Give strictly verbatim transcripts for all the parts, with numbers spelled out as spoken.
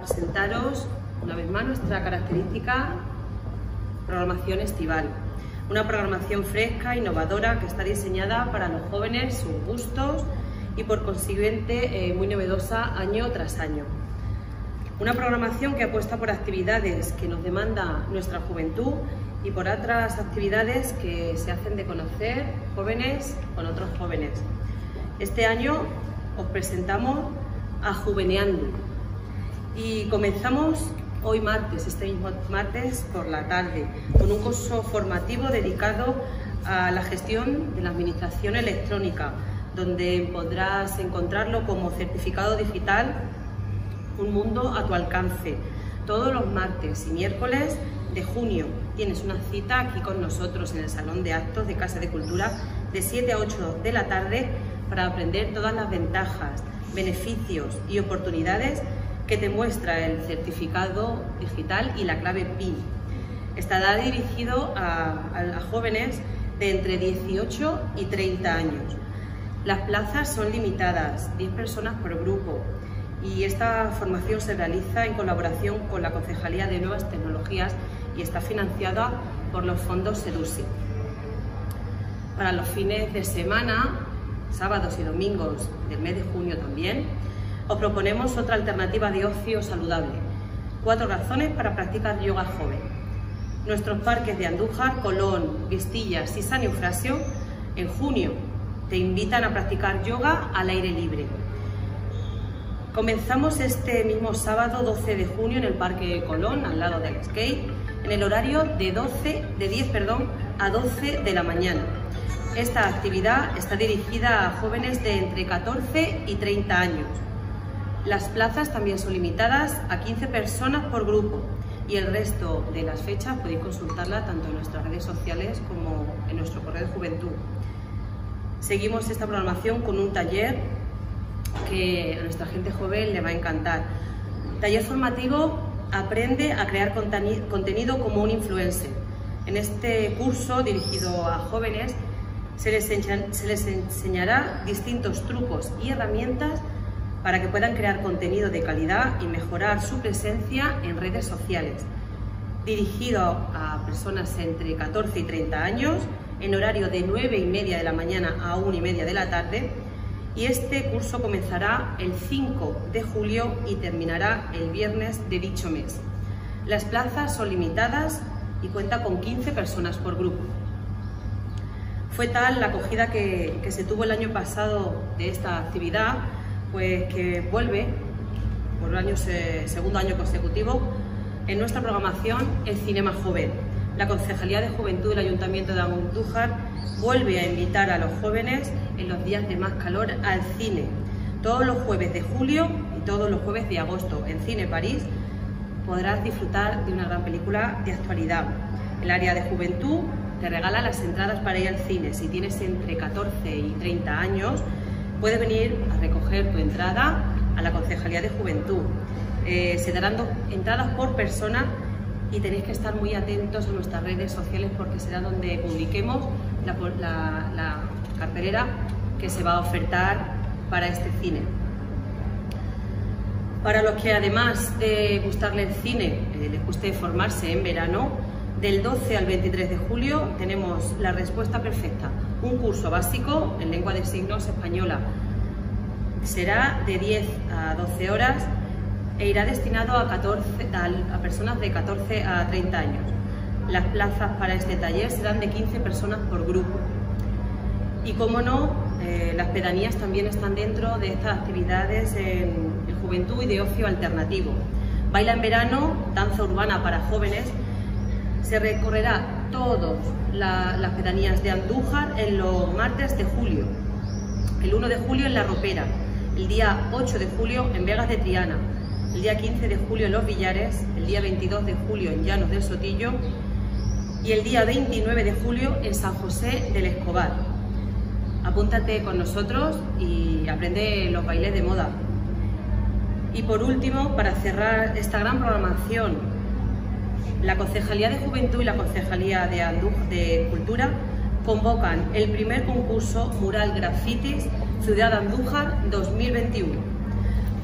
presentaros una vez más nuestra característica programación estival. Una programación fresca, innovadora, que está diseñada para los jóvenes, sus gustos y por consiguiente eh, muy novedosa año tras año. Una programación que apuesta por actividades que nos demanda nuestra juventud y por otras actividades que se hacen de conocer jóvenes con otros jóvenes. Este año os presentamos a Juveneando y comenzamos hoy martes, este mismo martes por la tarde, con un curso formativo dedicado a la gestión de la administración electrónica, donde podrás encontrarlo como certificado digital, un mundo a tu alcance. Todos los martes y miércoles de junio tienes una cita aquí con nosotros en el Salón de Actos de Casa de Cultura de siete a ocho de la tarde para aprender todas las ventajas, beneficios y oportunidades que te muestra el certificado digital y la clave P I N. Estará dirigido a, a, a jóvenes de entre dieciocho y treinta años. Las plazas son limitadas, diez personas por grupo, y esta formación se realiza en colaboración con la Concejalía de Nuevas Tecnologías y está financiada por los fondos SEDUSI. Para los fines de semana, sábados y domingos del mes de junio también, os proponemos otra alternativa de ocio saludable. Cuatro razones para practicar yoga joven. Nuestros parques de Andújar, Colón, Vistillas y San Eufrasio en junio te invitan a practicar yoga al aire libre. Comenzamos este mismo sábado doce de junio en el Parque de Colón, al lado del skate, en el horario de, doce, de diez perdón, a doce de la mañana. Esta actividad está dirigida a jóvenes de entre catorce y treinta años. Las plazas también son limitadas a quince personas por grupo y el resto de las fechas podéis consultarla tanto en nuestras redes sociales como en nuestro correo de juventud. Seguimos esta programación con un taller que a nuestra gente joven le va a encantar. Taller formativo Aprende a crear contenido como un influencer. En este curso dirigido a jóvenes se les, se les enseñará distintos trucos y herramientas para que puedan crear contenido de calidad y mejorar su presencia en redes sociales. Dirigido a personas entre catorce y treinta años, en horario de nueve y media de la mañana a una y media de la tarde, y este curso comenzará el cinco de julio y terminará el viernes de dicho mes. Las plazas son limitadas y cuenta con quince personas por grupo. Fue tal la acogida que, que se tuvo el año pasado de esta actividad, pues que vuelve por el año, segundo año consecutivo en nuestra programación el Cinema Joven. La Concejalía de Juventud del Ayuntamiento de Andújar vuelve a invitar a los jóvenes en los días de más calor al cine. Todos los jueves de julio y todos los jueves de agosto en Cine París podrás disfrutar de una gran película de actualidad. El área de juventud te regala las entradas para ir al cine. Si tienes entre catorce y treinta años, puedes venir a recoger tu entrada a la Concejalía de Juventud. Eh, se darán dos entradas por persona y tenéis que estar muy atentos a nuestras redes sociales porque será donde publiquemos la, la, la cartelera que se va a ofertar para este cine. Para los que además de gustarle el cine, eh, les guste formarse en verano, del doce al veintitrés de julio tenemos La Respuesta Perfecta, un curso básico en lengua de signos española. Será de diez a doce horas e irá destinado a, catorce, a, a personas de catorce a treinta años. Las plazas para este taller serán de quince personas por grupo. Y como no, eh, las pedanías también están dentro de estas actividades en, en juventud y de ocio alternativo. Baila en verano, danza urbana para jóvenes. Se recorrerá todas la, las pedanías de Andújar en los martes de julio. El uno de julio en La Ropera, el día ocho de julio en Vegas de Triana, el día quince de julio en Los Villares, el día veintidós de julio en Llanos del Sotillo y el día veintinueve de julio en San José del Escobar. Apúntate con nosotros y aprende los bailes de moda. Y por último, para cerrar esta gran programación, la Concejalía de Juventud y la Concejalía de, Andújar, de Cultura convocan el primer concurso Mural Grafitis Ciudad Andújar dos mil veintiuno.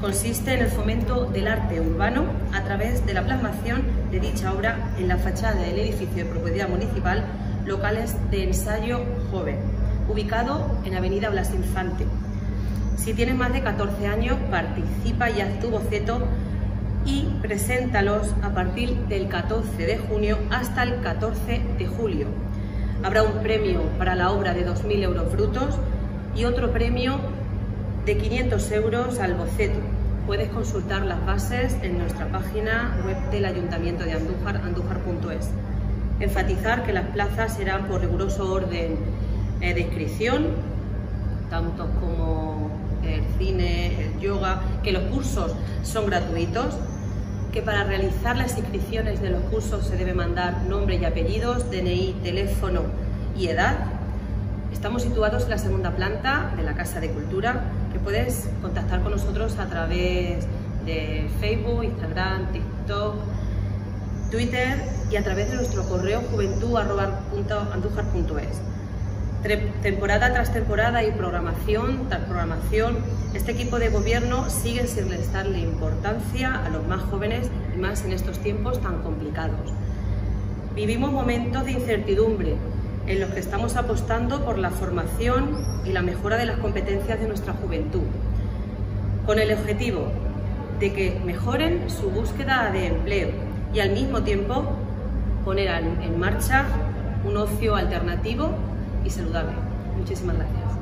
Consiste en el fomento del arte urbano a través de la plasmación de dicha obra en la fachada del edificio de propiedad municipal Locales de Ensayo Joven, ubicado en Avenida Blas Infante. Si tienes más de catorce años, participa y haz tu boceto y preséntalos a partir del catorce de junio hasta el catorce de julio. Habrá un premio para la obra de dos mil euros brutos y otro premio de quinientos euros al boceto. Puedes consultar las bases en nuestra página web del Ayuntamiento de Andújar, andújar punto es. Enfatizar que las plazas serán por riguroso orden eh, de inscripción, tanto como el cine, el yoga, que los cursos son gratuitos, que para realizar las inscripciones de los cursos se debe mandar nombre y apellidos, D N I, teléfono y edad. Estamos situados en la segunda planta de la Casa de Cultura, que puedes contactar con nosotros a través de Facebook, Instagram, TikTok, Twitter y a través de nuestro correo juventud arroba andújar punto es. Temporada tras temporada y programación tras programación, este equipo de gobierno sigue sin restarle importancia a los más jóvenes y más en estos tiempos tan complicados. Vivimos momentos de incertidumbre en los que estamos apostando por la formación y la mejora de las competencias de nuestra juventud, con el objetivo de que mejoren su búsqueda de empleo y al mismo tiempo poner en marcha un ocio alternativo y saludable. Muchísimas gracias.